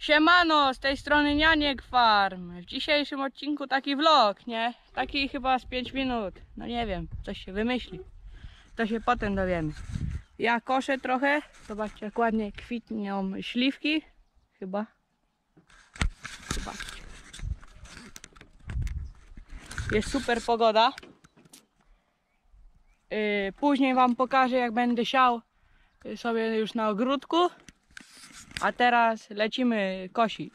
Siemano, z tej strony Nianiek Farm. W dzisiejszym odcinku taki vlog, nie? Taki chyba z 5 minut. No nie wiem, coś się wymyśli. To się potem dowiemy. Ja koszę trochę. Zobaczcie, jak ładnie kwitną śliwki. Chyba. Zobaczcie. Jest super pogoda. Później wam pokażę, jak będę siał sobie już na ogródku. A teraz lecimy kosić.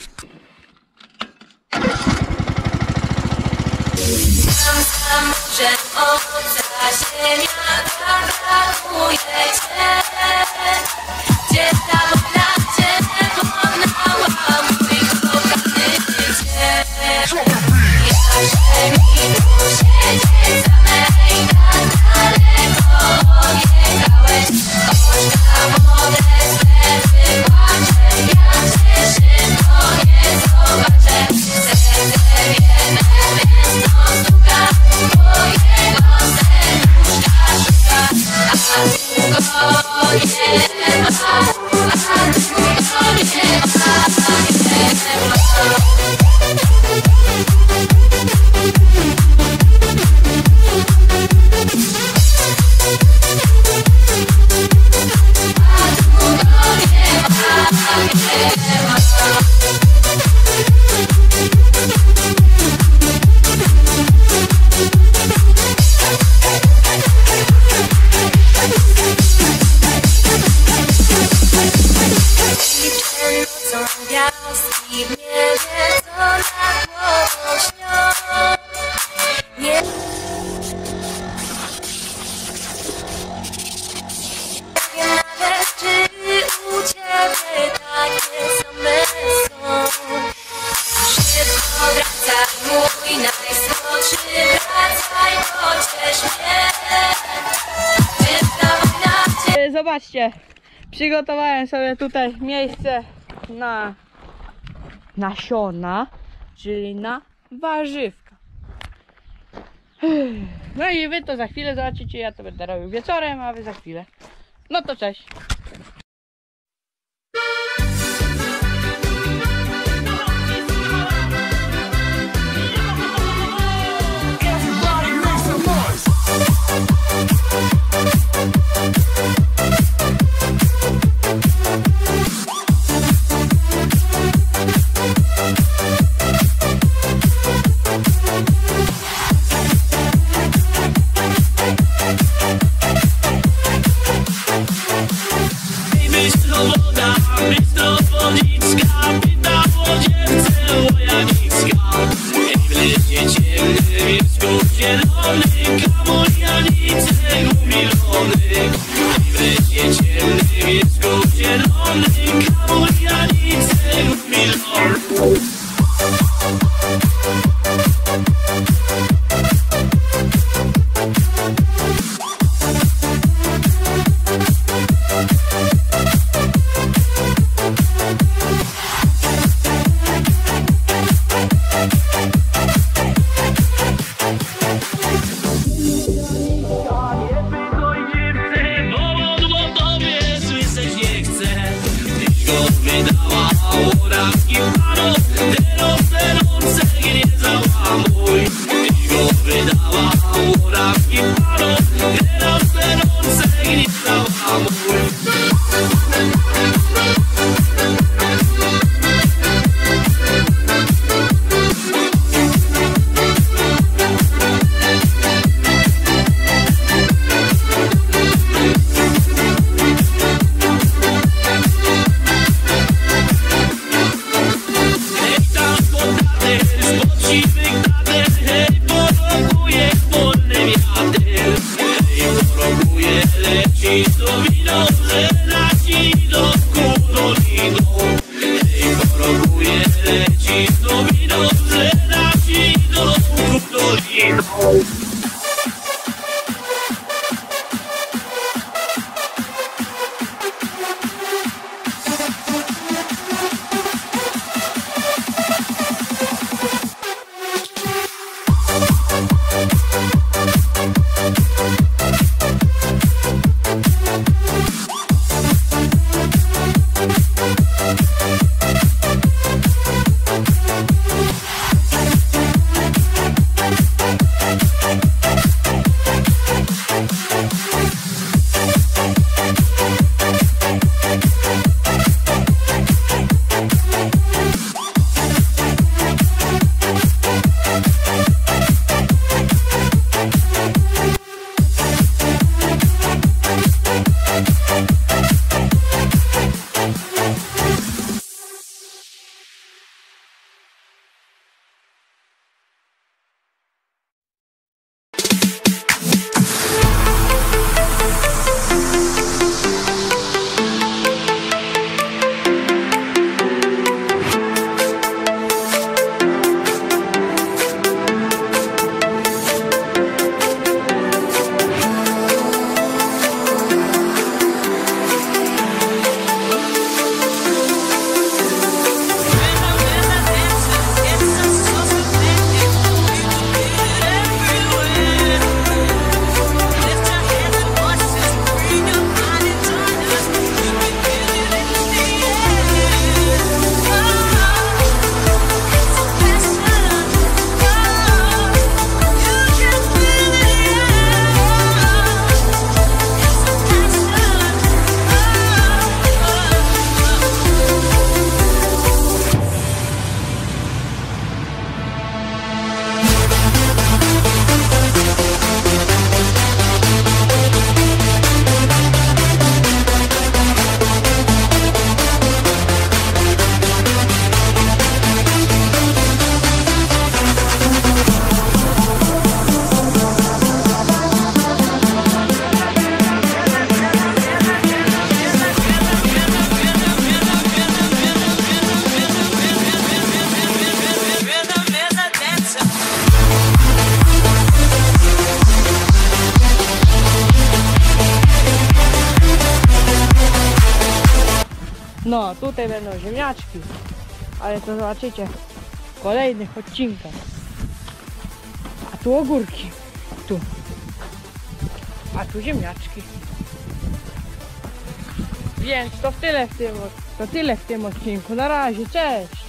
Że obca ziemia brakuje cię. Gdzie ta wojna cię pokonała, mój kochany cię. Jaże mi tu siedzieć samej, tak daleko odjechałeś. Oczka młode swe wypłaczę, ja cię szybko nie zobaczę. Serce wiele, więc no stuka, mojego serduszka szuka. A długo nie ma, a długo nie ma. Gwiazdki w niebie, co nad głową śnią. Nie wiem nawet, czy u ciebie takie same są. Szybko wracaj, mój najsłodszy, wracaj, pociesz mnie. Zobaczcie, przygotowałem sobie tutaj miejsce na nasiona, czyli na warzywka. No i wy to za chwilę zobaczycie, ja to będę robił wieczorem, a wy za chwilę. No to cześć. Hej, porokuje wolny wiatr. No, tutaj będą ziemniaczki, ale to zobaczycie w kolejnych odcinkach. A tu ogórki, tu. A tu ziemniaczki. Więc to tyle w tym odcinku. Na razie, cześć!